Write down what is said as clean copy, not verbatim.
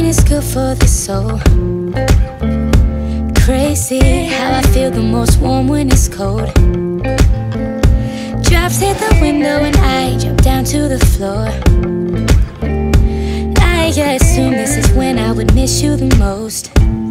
is good for the soul. Crazy how I feel the most warm when it's cold. Drops hit the window and I jump down to the floor. I assume this is when I would miss you the most.